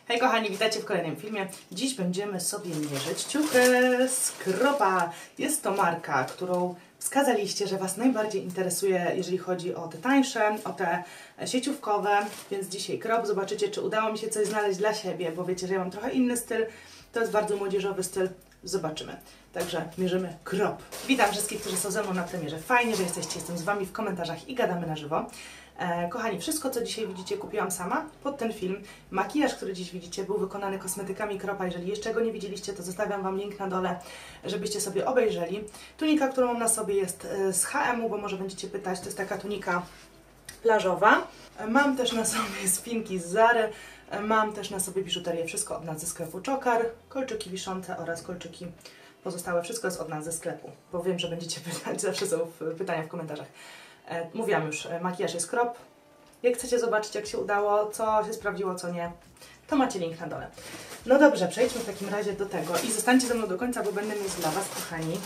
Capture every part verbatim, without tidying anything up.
Hej kochani, witajcie w kolejnym filmie. Dziś będziemy sobie mierzyć ciuchy z Cropa. Jest to marka, którą wskazaliście, że Was najbardziej interesuje, jeżeli chodzi o te tańsze, o te sieciówkowe. Więc dzisiaj Crop. Zobaczycie, czy udało mi się coś znaleźć dla siebie, bo wiecie, że ja mam trochę inny styl. To jest bardzo młodzieżowy styl. Zobaczymy. Także mierzymy Crop. Witam wszystkich, którzy są ze mną na premierze. Fajnie, że jesteście. Jestem z Wami w komentarzach i gadamy na żywo. E, kochani, wszystko co dzisiaj widzicie kupiłam sama pod ten film. Makijaż, który dziś widzicie, był wykonany kosmetykami Cropa. Jeżeli jeszcze go nie widzieliście, to zostawiam Wam link na dole, żebyście sobie obejrzeli. Tunika, którą mam na sobie, jest z H M u, bo może będziecie pytać, to jest taka tunika plażowa. Mam też na sobie spinki z Zary. Mam też na sobie biżuterię, wszystko od nas ze sklepu Czokar, kolczyki wiszące oraz kolczyki pozostałe, wszystko jest od nas ze sklepu, bo wiem, że będziecie pytać, zawsze są pytania w komentarzach. E, mówiłam już, makijaż jest Crop. Jak chcecie zobaczyć, jak się udało, co się sprawdziło, co nie, to macie link na dole. No dobrze, przejdźmy w takim razie do tego i zostańcie ze mną do końca, bo będę mieć dla Was, kochani,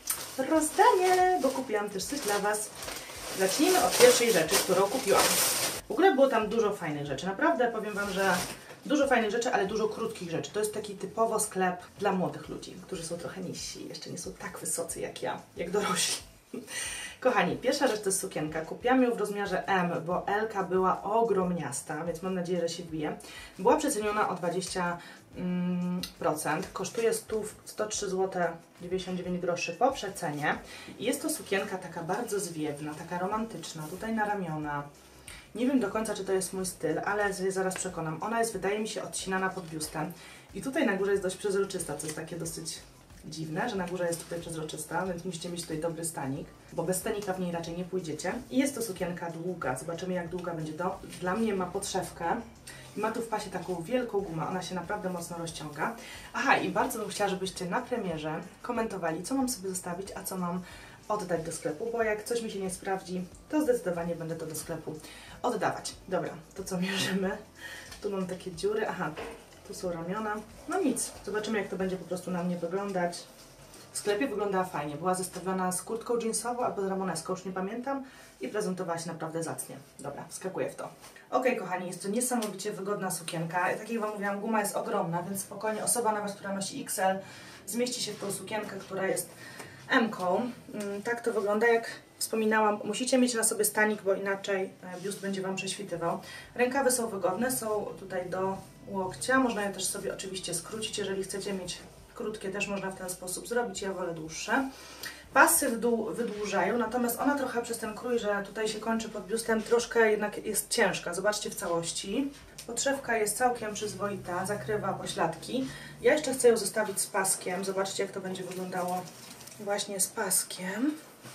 rozdanie, bo kupiłam też coś dla Was. Zacznijmy od pierwszej rzeczy, którą kupiłam. W ogóle było tam dużo fajnych rzeczy. Naprawdę powiem Wam, że dużo fajnych rzeczy, ale dużo krótkich rzeczy. To jest taki typowo sklep dla młodych ludzi, którzy są trochę niżsi, jeszcze nie są tak wysocy jak ja, jak dorośli. Kochani, pierwsza rzecz to jest sukienka. Kupiłam ją w rozmiarze M, bo L-ka była ogromniasta, więc mam nadzieję, że się wbije. Była przeceniona o dwadzieścia procent. Kosztuje sto trzy złote dziewięćdziesiąt dziewięć groszy po przecenie. I jest to sukienka taka bardzo zwiewna, taka romantyczna, tutaj na ramiona. Nie wiem do końca, czy to jest mój styl, ale zaraz przekonam. Ona jest, wydaje mi się, odcinana pod biustem. I tutaj na górze jest dość przezroczysta, co jest takie dosyć dziwne, że na górze jest tutaj przezroczysta, więc musicie mieć tutaj dobry stanik, bo bez stanika w niej raczej nie pójdziecie. I jest to sukienka długa. Zobaczymy, jak długa będzie. Do, dla mnie ma podszewkę i ma tu w pasie taką wielką gumę. Ona się naprawdę mocno rozciąga. Aha, i bardzo bym chciała, żebyście na premierze komentowali, co mam sobie zostawić, a co mam oddać do sklepu, bo jak coś mi się nie sprawdzi, to zdecydowanie będę to do sklepu oddawać. Dobra, to co mierzymy? Tu mam takie dziury, aha, tu są ramiona. No nic, zobaczymy, jak to będzie po prostu na mnie wyglądać. W sklepie wyglądała fajnie, była zestawiona z kurtką jeansową albo z ramoneską, już nie pamiętam, i prezentowała się naprawdę zacnie. Dobra, wskakuję w to. Ok, kochani, jest to niesamowicie wygodna sukienka. Tak jak Wam mówiłam, guma jest ogromna, więc spokojnie osoba nawet, która nosi X L, zmieści się w tą sukienkę, która jest M-ką. Tak to wygląda, jak wspominałam, musicie mieć na sobie stanik, bo inaczej biust będzie Wam prześwitywał. Rękawy są wygodne, są tutaj do łokcia, można je też sobie oczywiście skrócić, jeżeli chcecie mieć krótkie, też można w ten sposób zrobić, ja wolę dłuższe. Pasy w dół wydłużają, natomiast ona trochę przez ten krój, że tutaj się kończy pod biustem, troszkę jednak jest ciężka, zobaczcie w całości. Podszewka jest całkiem przyzwoita, zakrywa pośladki. Ja jeszcze chcę ją zostawić z paskiem, zobaczcie, jak to będzie wyglądało właśnie z paskiem.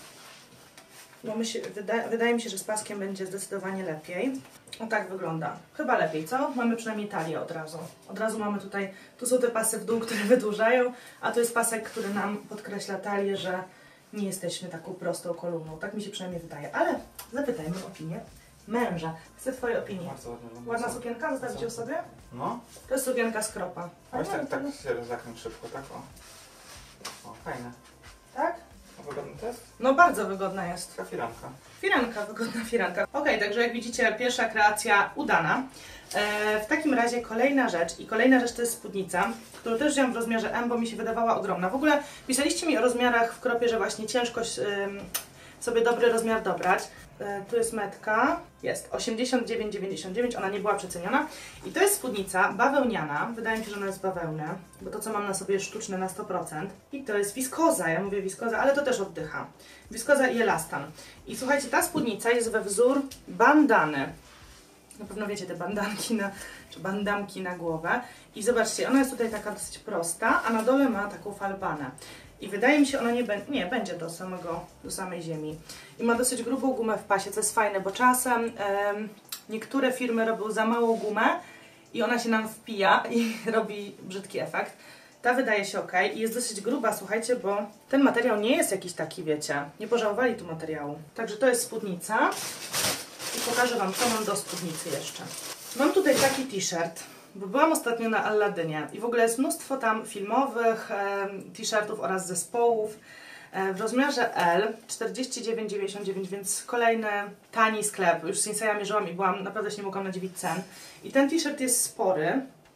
Bo my się, wyda, wydaje mi się, że z paskiem będzie zdecydowanie lepiej. O tak wygląda. Chyba lepiej, co? Mamy przynajmniej talię od razu. Od razu mamy tutaj, tu są te pasy w dół, które wydłużają, a tu jest pasek, który nam podkreśla talię, że nie jesteśmy taką prostą kolumną. Tak mi się przynajmniej wydaje. Ale zapytajmy o opinię męża. Chcę Twoje opinie. Ładna sukienka? Zostawicie ją sobie? No. To jest sukienka z Cropa. Ale tak, tak się rozakręć szybko, tak o. O, fajne. Tak? Wygodny to jest? No bardzo wygodna jest. Taka firanka. Firanka, wygodna firanka. Ok, także jak widzicie, pierwsza kreacja udana. E, w takim razie kolejna rzecz i kolejna rzecz to jest spódnica, którą też wziąłam w rozmiarze M, bo mi się wydawała ogromna. W ogóle pisaliście mi o rozmiarach w Cropie, że właśnie ciężko y, sobie dobry rozmiar dobrać. E, tu jest metka, jest osiemdziesiąt dziewięć dziewięćdziesiąt dziewięć, ona nie była przeceniona. I to jest spódnica bawełniana, wydaje mi się, że ona jest bawełna, bo to co mam na sobie jest sztuczne na sto procent. I to jest wiskoza, ja mówię wiskoza, ale to też oddycha. Wiskoza i elastan. I słuchajcie, ta spódnica jest we wzór bandany. Na pewno wiecie te bandanki na, czy bandamki na głowę. I zobaczcie, ona jest tutaj taka dosyć prosta, a na dole ma taką falbanę. I wydaje mi się, ona nie, nie będzie do, samego, do samej ziemi. I ma dosyć grubą gumę w pasie, co jest fajne, bo czasem e, niektóre firmy robią za małą gumę i ona się nam wpija i robi brzydki efekt. Ta wydaje się ok i jest dosyć gruba, słuchajcie, bo ten materiał nie jest jakiś taki, wiecie, nie pożałowali tu materiału. Także to jest spódnica i pokażę Wam, co mam do spódnicy jeszcze. Mam tutaj taki t-shirt, bo byłam ostatnio na Alladynie i w ogóle jest mnóstwo tam filmowych e, t-shirtów oraz zespołów e, w rozmiarze L, czterdzieści dziewięć dziewięćdziesiąt dziewięć, więc kolejny tani sklep. Już z Sinseya mierzyłam i byłam, naprawdę się nie mogłam nadziwić cen. I ten t-shirt jest spory,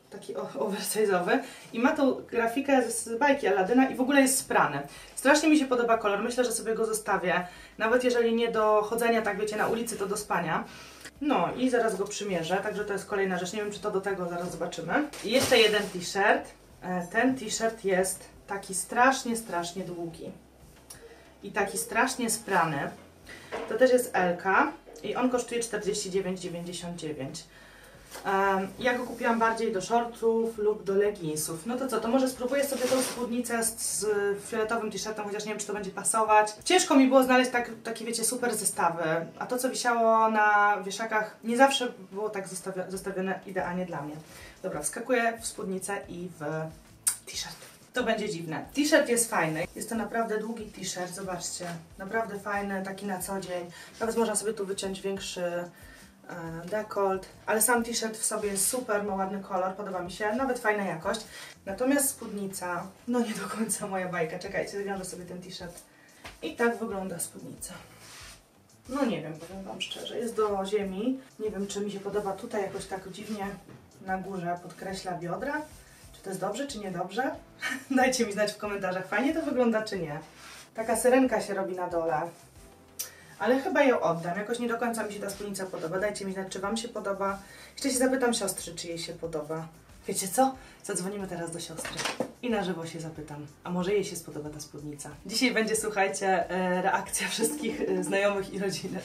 taki oversize'owy i ma tą grafikę z bajki Aladyna i w ogóle jest sprany. Strasznie mi się podoba kolor, myślę, że sobie go zostawię, nawet jeżeli nie do chodzenia, tak wiecie, na ulicy, to do spania. No i zaraz go przymierzę, także to jest kolejna rzecz, nie wiem czy to do tego, zaraz zobaczymy. I jeszcze jeden t-shirt, ten t-shirt jest taki strasznie, strasznie długi i taki strasznie sprany. To też jest Elka i on kosztuje czterdzieści dziewięć dziewięćdziesiąt dziewięć. Um, ja go kupiłam bardziej do shortów lub do leginsów. No to co, to może spróbuję sobie tą spódnicę z, z fioletowym t-shirtem, chociaż nie wiem, czy to będzie pasować. Ciężko mi było znaleźć tak, takie, wiecie, super zestawy. A to, co wisiało na wieszakach, nie zawsze było tak zostawi zostawione idealnie dla mnie. Dobra, wskakuję w spódnicę i w t-shirt. To będzie dziwne. T-shirt jest fajny. Jest to naprawdę długi t-shirt, zobaczcie. Naprawdę fajny, taki na co dzień. Nawet można sobie tu wyciąć większy dekolt, ale sam t-shirt w sobie jest super, ma ładny kolor, podoba mi się, nawet fajna jakość. Natomiast spódnica, no nie do końca moja bajka. Czekajcie, zawiążę sobie ten t-shirt. I tak wygląda spódnica. No nie wiem, powiem wam szczerze, jest do ziemi. Nie wiem, czy mi się podoba tutaj jakoś tak dziwnie na górze podkreśla biodra. Czy to jest dobrze, czy niedobrze? Dajcie mi znać w komentarzach, fajnie to wygląda, czy nie. Taka syrenka się robi na dole. Ale chyba ją oddam. Jakoś nie do końca mi się ta spódnica podoba. Dajcie mi znać, czy wam się podoba. Jeszcze się zapytam siostry, czy jej się podoba. Wiecie co? Zadzwonimy teraz do siostry i na żywo się zapytam. A może jej się spodoba ta spódnica? Dzisiaj będzie, słuchajcie, reakcja wszystkich znajomych i rodziny.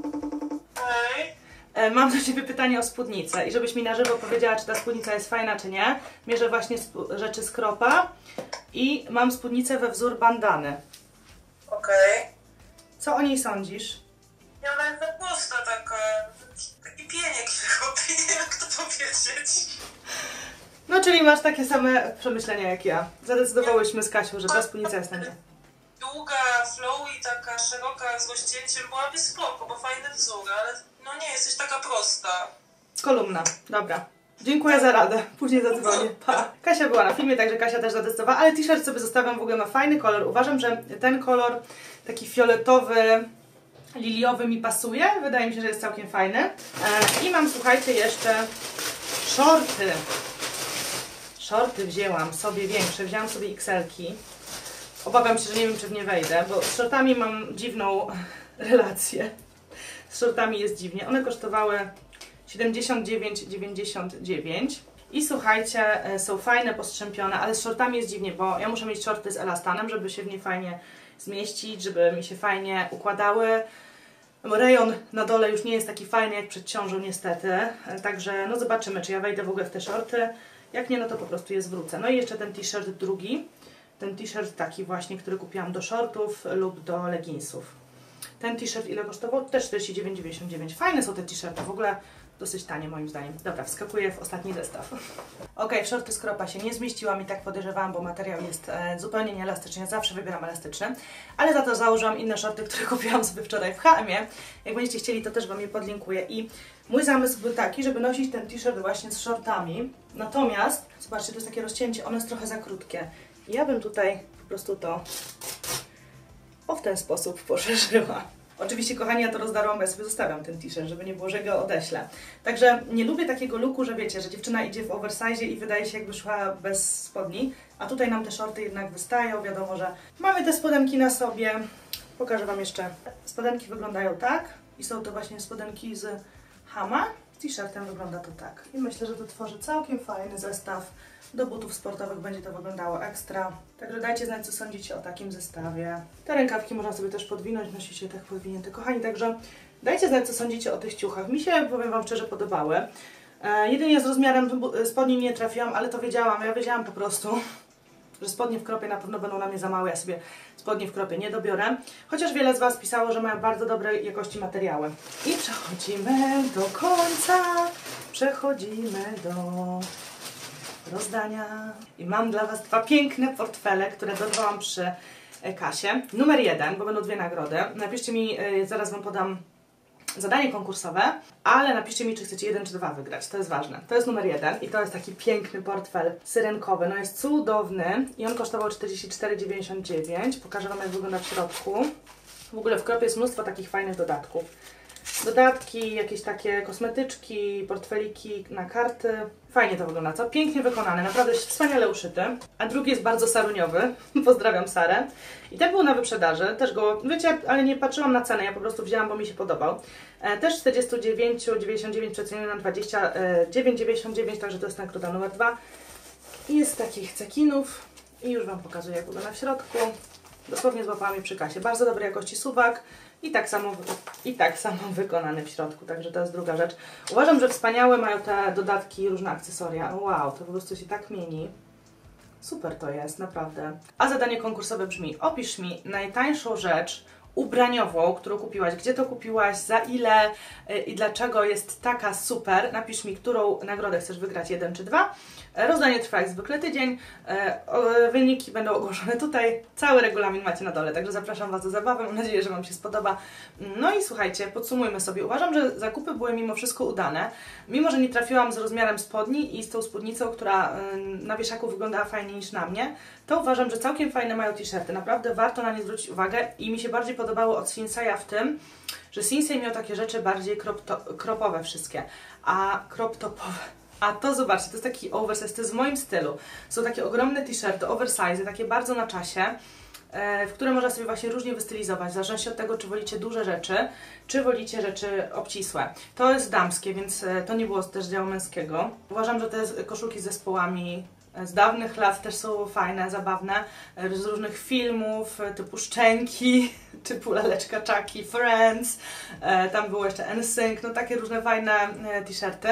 Hej. Mam do ciebie pytanie o spódnicę i żebyś mi na żywo powiedziała, czy ta spódnica jest fajna, czy nie. Mierzę właśnie rzeczy z Kropa i mam spódnicę we wzór bandany. Okej. Okay. Co o niej sądzisz? Ja ona jest za prosta taka, taki pieniek się robi, nie wiem jak to powiedzieć. No czyli masz takie same przemyślenia jak ja. Zadecydowałyśmy z Kasią, że ta spódnica jest na nie. Długa, flow i taka szeroka z rozcięciem byłaby spoko, bo fajny wzór, ale no nie, jesteś taka prosta. Kolumna, dobra. Dziękuję za radę. Później zadzwonię. Pa. Kasia była na filmie, także Kasia też zadecydowała, ale t-shirt sobie zostawiam, w ogóle ma fajny kolor. Uważam, że ten kolor taki fioletowy, liliowy mi pasuje. Wydaje mi się, że jest całkiem fajny. E, I mam, słuchajcie, jeszcze shorty. Shorty wzięłam sobie większe, wzięłam sobie iks elki. Obawiam się, że nie wiem, czy w nie wejdę, bo z shortami mam dziwną relację. Z shortami jest dziwnie. One kosztowały siedemdziesiąt dziewięć dziewięćdziesiąt dziewięć. I słuchajcie, są fajne, postrzępione, ale z shortami jest dziwnie, bo ja muszę mieć shorty z elastanem, żeby się w nie fajnie zmieścić, żeby mi się fajnie układały. Rejon na dole już nie jest taki fajny jak przed ciążą niestety, także no zobaczymy, czy ja wejdę w ogóle w te shorty. Jak nie, no to po prostu je zwrócę. No i jeszcze ten t-shirt drugi, ten t-shirt taki właśnie, który kupiłam do shortów lub do leginsów. Ten t-shirt ile kosztował? Też czterdzieści dziewięć dziewięćdziesiąt dziewięć. Fajne są te t-shirty, w ogóle dosyć tanie moim zdaniem. Dobra, wskakuję w ostatni zestaw. Ok, w shorty z Kropa się nie zmieściłam i tak podejrzewałam, bo materiał jest e, zupełnie nieelastyczny. Ja zawsze wybieram elastyczny, ale za to założyłam inne shorty, które kupiłam sobie wczoraj w H and M. Jak będziecie chcieli, to też wam je podlinkuję. I mój zamysł był taki, żeby nosić ten t-shirt właśnie z shortami. Natomiast, zobaczcie, to jest takie rozcięcie, ono jest trochę za krótkie. I ja bym tutaj po prostu to o w ten sposób poszerzyła. Oczywiście, kochani, ja to rozdarłam, bo ja sobie zostawiam ten t-shirt, żeby nie było, że go odeślę. Także nie lubię takiego looku, że wiecie, że dziewczyna idzie w oversize i wydaje się, jakby szła bez spodni. A tutaj nam te shorty jednak wystają. Wiadomo, że mamy te spodenki na sobie. Pokażę wam jeszcze. Spodenki wyglądają tak. I są to właśnie spodenki z Hama. Z t-shirtem wygląda to tak. I myślę, że to tworzy całkiem fajny zestaw. Do butów sportowych będzie to wyglądało ekstra. Także dajcie znać, co sądzicie o takim zestawie. Te rękawki można sobie też podwinąć, nosi się tak podwinięte. Kochani, także dajcie znać, co sądzicie o tych ciuchach. Mi się, powiem wam szczerze, podobały. E, jedynie z rozmiarem spodni nie trafiłam, ale to wiedziałam. Ja wiedziałam po prostu, że spodnie w Kropie na pewno będą na mnie za małe. Ja sobie spodnie w Kropie nie dobiorę. Chociaż wiele z was pisało, że mają bardzo dobrej jakości materiały. I przechodzimy do końca. Przechodzimy do rozdania. I mam dla was dwa piękne portfele, które dorwałam przy kasie. Numer jeden, bo będą dwie nagrody. Napiszcie mi, zaraz wam podam zadanie konkursowe, ale napiszcie mi, czy chcecie jeden czy dwa wygrać. To jest ważne. To jest numer jeden i to jest taki piękny portfel syrenkowy. No jest cudowny i on kosztował czterdzieści cztery dziewięćdziesiąt dziewięć. Pokażę wam, jak wygląda w środku. W ogóle w Kropie jest mnóstwo takich fajnych dodatków. dodatki, jakieś takie kosmetyczki, portfeliki na karty. Fajnie to wygląda, co? Pięknie wykonane, naprawdę wspaniale uszyty. A drugi jest bardzo saruniowy. Pozdrawiam Sarę. I ten był na wyprzedaży, też go, wiecie, ale nie patrzyłam na cenę, ja po prostu wzięłam, bo mi się podobał. E, też czterdzieści dziewięć dziewięćdziesiąt dziewięć przeceniony na dwadzieścia dziewięć dziewięćdziesiąt dziewięć, także to jest nagroda numer dwa. I jest z takich cekinów i już Wam pokazuję, jak wygląda w środku. Dosłownie złapałam je przy kasie. Bardzo dobrej jakości suwak i tak samo, i tak samo wykonany w środku, także to jest druga rzecz. Uważam, że wspaniałe mają te dodatki, różne akcesoria. Wow, to po prostu się tak mieni. Super to jest, naprawdę. A zadanie konkursowe brzmi: opisz mi najtańszą rzecz ubraniową, którą kupiłaś, gdzie to kupiłaś, za ile yy, i dlaczego jest taka super. Napisz mi, którą nagrodę chcesz wygrać, jeden czy dwa. Rozdanie trwa jak zwykle tydzień, yy, wyniki będą ogłoszone tutaj, cały regulamin macie na dole, także zapraszam Was do zabawy, mam nadzieję, że Wam się spodoba. No i słuchajcie, podsumujmy sobie. Uważam, że zakupy były mimo wszystko udane, mimo że nie trafiłam z rozmiarem spodni i z tą spódnicą, która yy, na wieszaku wyglądała fajniej niż na mnie, to uważam, że całkiem fajne mają t-shirty, naprawdę warto na nie zwrócić uwagę i mi się bardziej podobało od Sinseya w tym, że Sinsey miał takie rzeczy bardziej crop to, cropowe wszystkie, a crop topowe. A to zobaczcie, to jest taki oversize, to jest w moim stylu. Są takie ogromne t-shirty, oversize, takie bardzo na czasie, e, w które można sobie właśnie różnie wystylizować, w zależności od tego, czy wolicie duże rzeczy, czy wolicie rzeczy obcisłe. To jest damskie, więc e, to nie było też dzieła męskiego. Uważam, że te koszulki z zespołami z dawnych lat też są fajne, zabawne, z różnych filmów typu Szczęki, typu Laleczka Chucky, Friends, e, tam było jeszcze N Sync, no takie różne fajne e, t-shirty.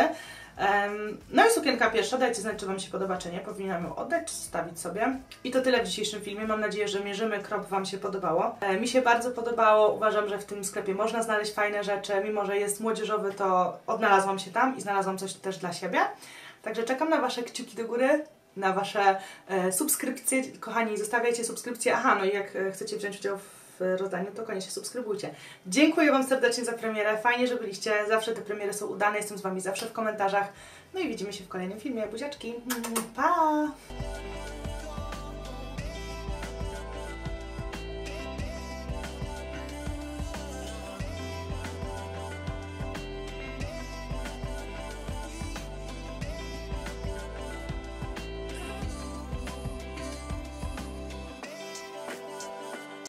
No i sukienka pierwsza, dajcie znać, czy Wam się podoba, czy nie. Powinnam ją oddać, czy zostawić sobie. I to tyle w dzisiejszym filmie. Mam nadzieję, że mierzymy krop Wam się podobało. Mi się bardzo podobało. Uważam, że w tym sklepie można znaleźć fajne rzeczy. Mimo że jest młodzieżowy, to odnalazłam się tam i znalazłam coś też dla siebie. Także czekam na Wasze kciuki do góry, na Wasze e, subskrypcje. Kochani, zostawiajcie subskrypcje. Aha, no i jak chcecie wziąć udział w rozdaniu, to koniecznie subskrybujcie. Dziękuję Wam serdecznie za premierę. Fajnie, że byliście. Zawsze te premiery są udane. Jestem z Wami zawsze w komentarzach. No i widzimy się w kolejnym filmie. Buziaczki. Pa!